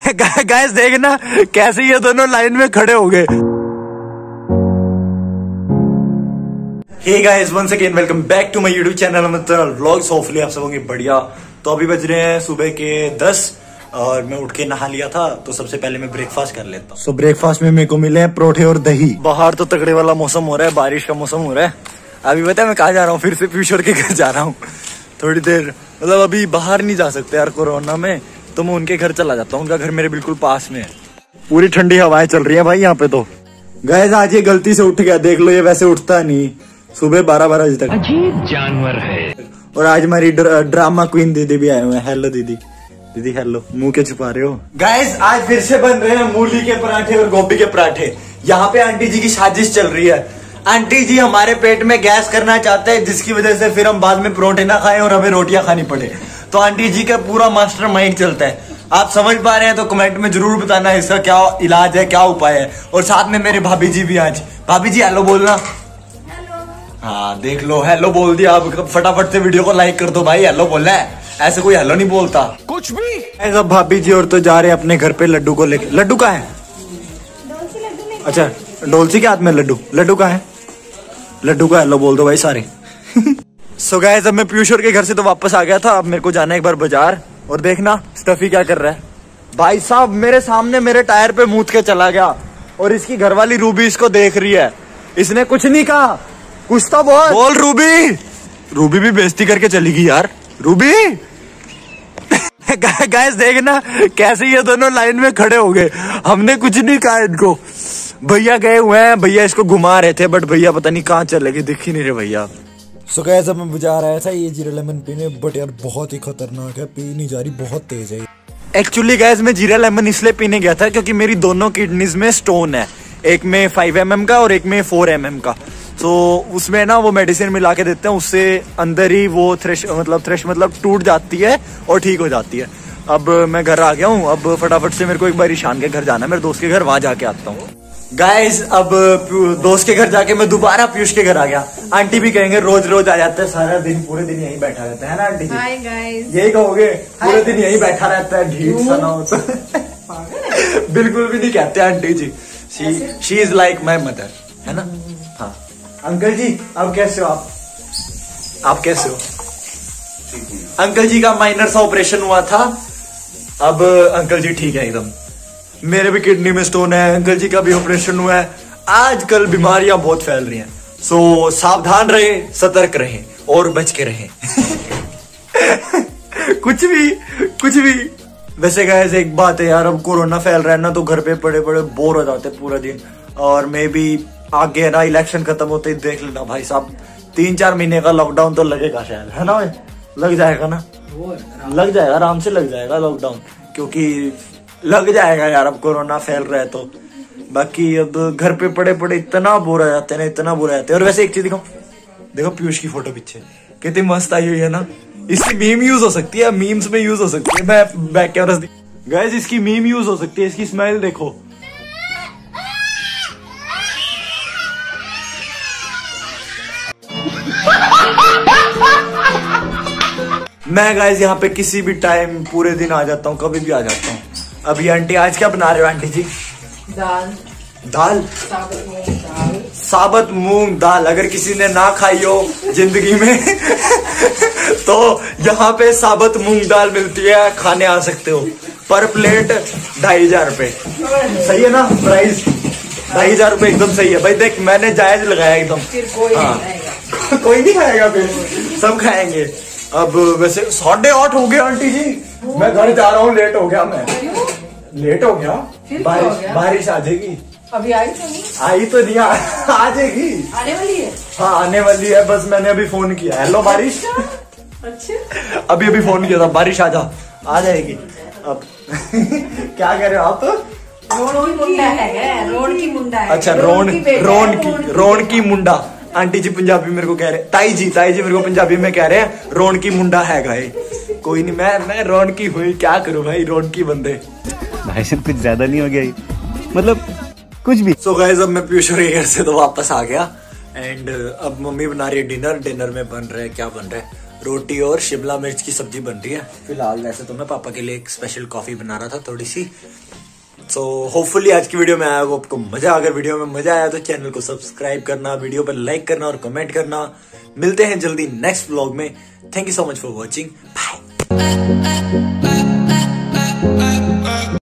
Guys देखना कैसे ये दोनों लाइन में खड़े हो गए। Hey guys once again welcome back to my YouTube channel मतलब व्लॉग्स। होपफुली आप सब होंगे बढ़िया। तो अभी बज रहे हैं सुबह के 10 और मैं उठ के नहा लिया था, तो सबसे पहले मैं ब्रेकफास्ट कर लेता हूँ। सो ब्रेकफास्ट में मेरे को मिले हैं परोठे और दही। बाहर तो तगड़े वाला मौसम हो रहा है, बारिश का मौसम हो रहा है। अभी पता है मैं कहाँ जा रहा हूँ, फिर से पीयूष के घर जा रहा हूँ थोड़ी देर। मतलब अभी बाहर नहीं जा सकते यार कोरोना में, तो मैं उनके घर चला जाता हूँ। उनका घर मेरे बिल्कुल पास में है। पूरी ठंडी हवाएं चल रही है भाई यहाँ पे। तो गाइस आज ये गलती से उठ गया, देख लो ये वैसे उठता नहीं सुबह 12 बजे तक। अजीब जानवर है। और आज हमारी ड्रामा क्वीन दीदी भी आए हुए हैं। हेलो दीदी। दीदी हेलो, मुंह के छुपा रहे हो? गाइस आज फिर से बन रहे हैं मूली के पराठे और गोभी के पराठे। यहाँ पे आंटी जी की साजिश चल रही है। आंटी जी हमारे पेट में गैस करना चाहते हैं, जिसकी वजह से फिर हम बाद में परोठे ना खाएं और हमें रोटियां खानी पड़े। तो आंटी जी का पूरा मास्टर माइंड चलता है। आप समझ पा रहे हैं तो कमेंट में जरूर बताना इसका क्या इलाज है, क्या उपाय है। और साथ में मेरे भाभी जी भी आज। भाभी जी हेलो बोलना। हाँ देख लो हेलो बोल दिया। अब फटाफट से वीडियो को लाइक कर दो भाई। हेलो बोलना है, ऐसे कोई हेलो नहीं बोलता कुछ भी। ऐसा भाभी जी और तो जा रहे हैं अपने घर पे लड्डू को लेके। लड्डू कहाँ है? अच्छा डोलसी के हाथ में लड्डू। लड्डू कहाँ है? लड्डू का हेलो बोल दो भाई सारे। सो गाइस अब मैं पीयूष के घर से तो वापस आ गया था। अब मेरे को जाना है एक बार बाजार। और देखना स्टफी क्या कर रहा है। भाई साहब मेरे सामने मेरे टायर पे मूत के चला गया और इसकी घरवाली रूबी इसको देख रही है। इसने कुछ नहीं कहा, कुछ तो बोल रूबी। रूबी भी बेइज्जती करके चली गई यार। रूबी। गाइस देखना कैसे ये दोनों लाइन में खड़े हो गए। हमने कुछ नहीं कहा इनको। भैया गए हुए हैं, भैया इसको घुमा रहे थे, बट भैया पता नहीं कहाँ चले गए, दिख ही नहीं रहे भैया। सो गाइस अब मैं बाजार आया था ये जीरा लेमन पीने, बट यार बहुत ही खतरनाक है, पी नहीं जा रही, बहुत तेज है। एक्चुअली गाइस मैं जीरा लेमन इसलिए पीने गया था क्योंकि मेरी दोनों किडनीज में स्टोन है, एक में 5 mm का और एक में 4 mm का। तो उसमें ना वो मेडिसिन मिला के देते हैं, उससे अंदर ही वो थ्रेश मतलब टूट जाती है और ठीक हो जाती है। अब मैं घर आ गया हूँ। अब फटाफट से मेरे को एक बार ईशान के घर जाना है, मेरे दोस्त के घर, वहां जाके आता हूँ। गाइस अब दोस्त के घर जाके मैं दोबारा पीयूष के घर आ गया। आंटी भी कहेंगे रोज रोज आ जाते हैं, सारा दिन पूरे दिन यहीं बैठा रहता है ना आंटी जी? Hi guys. यही कहोगे पूरे दिन यहीं बैठा रहता है, ढीठ सा ना हो तो? बिल्कुल भी नहीं कहते aunty ji. She is like my mother, है ना? हाँ अंकल जी अब कैसे हो आप कैसे हो? अंकल जी का माइनर सा ऑपरेशन हुआ था, अब अंकल जी ठीक है एकदम। मेरे भी किडनी में स्टोन है, अंकल जी का भी ऑपरेशन हुआ है। आजकल बीमारियां बहुत फैल रही हैं, सो सावधान रहे, सतर्क रहे और बच के रहे। कुछ भी। वैसे गाइस एक बात है यार, अब कोरोना फैल रहा है ना, तो घर पे पड़े बोर हो जाते पूरा दिन। और मे भी आगे ना इलेक्शन खत्म होते ही देख लेना भाई साहब, 3-4 महीने का लॉकडाउन तो लगेगा शायद, है ना? लग जाएगा ना? लग जाएगा, आराम से लग जाएगा लॉकडाउन, क्योंकि लग जाएगा यार अब कोरोना फैल रहा है तो। बाकी अब घर पे पड़े इतना बोर हो जाते हैं ना, इतना बुरा जाते हैं। और वैसे एक चीज देखो पीयूष की फोटो पीछे कितनी मस्त आई हुई है ना। इसकी मीम यूज हो सकती है, मीम्स में यूज हो सकती है। मैं बैक कैमरा गाइस इसकी मीम यूज हो सकती है। इसकी स्माइल देखो। मैं गाइस यहाँ पे किसी भी टाइम पूरे दिन आ जाता हूँ, कभी भी आ जाता हूँ। अभी आंटी आज क्या बना रहे हो आंटी जी? दाल साबुत मूंग दाल। अगर किसी ने ना खाई हो जिंदगी में तो यहाँ पे साबुत मूंग दाल मिलती है, खाने आ सकते हो। पर प्लेट 2500 रुपए। सही है ना प्राइस? 2500 रुपए एकदम सही है भाई। देख मैंने जायज लगाया एकदम। हाँ कोई नहीं खाएगा, फिर सब खाएंगे। अब वैसे 8:30 हो गए आंटी जी, मैं घर जा रहा हूँ, लेट हो गया मैं। लेट हो गया? बारिश आ जाएगी। अभी आई तो नहीं आ जाएगी, आने वाली है। हाँ आने वाली है, बस मैंने अभी फोन किया। हेलो बारिश। अच्छा अभी फोन किया था, बारिश आ जाएगी। अब क्या कह रहे हो आप? रोड की मुंडा है। अच्छा रोड की मुंडा। आंटी जी पंजाबी मेरे को कह रहे, ताई जी मेरे को पंजाबी में कह रहे हैं रोड की मुंडा है गाय। कोई नहीं, मैं रोड की हुई, क्या करूं भाई, रोड की बंदे। भाई साहब कुछ ज्यादा नहीं हो गया मतलब कुछ भी। सो गाइस अब मैं पीयूष के घर से तो वापस आ गया एंड अब मम्मी बना रही है डिनर। डिनर में बन रहा है, क्या बन रहा है? रोटी और शिमला मिर्च की सब्जी बन रही है फिलहाल। वैसे तो मैं पापा के लिए एक स्पेशल कॉफी बना रहा था थोड़ी सी। सो होपफुली आज की वीडियो में आया वो आपको मजा। अगर वीडियो में मजा आया तो चैनल को सब्सक्राइब करना, वीडियो पर लाइक करना और कमेंट करना। मिलते हैं जल्दी नेक्स्ट व्लॉग में। Thank you so much for watching. Bye.